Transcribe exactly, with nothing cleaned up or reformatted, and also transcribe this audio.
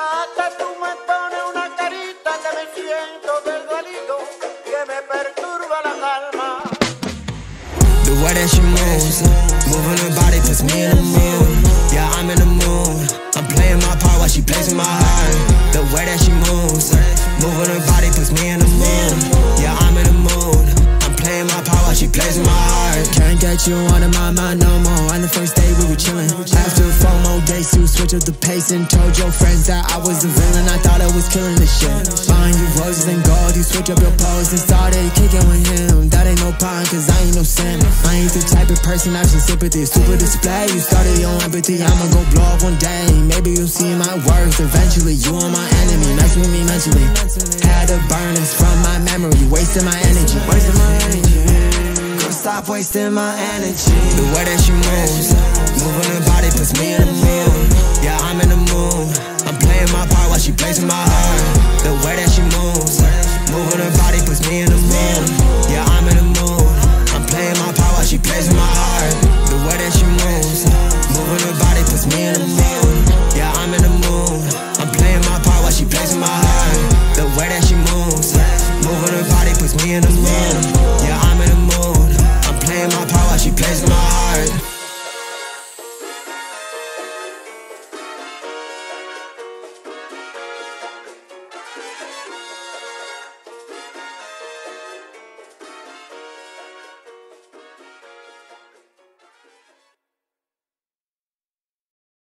que tú me pones una carita que me siento del dualito, que me perturba la calma. The way that she moves, moving her body puts me in the mood. Yeah, I'm in the mood. I'm playing my part while she plays with my heart. The way that she moves, moving her body puts me in the mood. Yeah, I'm in the mood. I'm playing my part while she plays with my heart. Can't get you out of my mind no more. On the first day we were chilling. After four more days to switch up the pace and told your friends that I was a villain. I thought I was killing the shit. Buying you roses and gold, you switch up your pose and started kicking with him. That ain't no problem, cause I ain't no sin. I ain't the type of person I should sympathy. Super display, you started your empathy. I'ma go blow up one day. Maybe you'll see my worth eventually. You are my enemy, mess with me mentally. Had to burn this from my memory. Wasting my energy. Wasting my energy. Girl, stop wasting my energy. The way that she moves, moving her body puts me in the mood. Yeah, I'm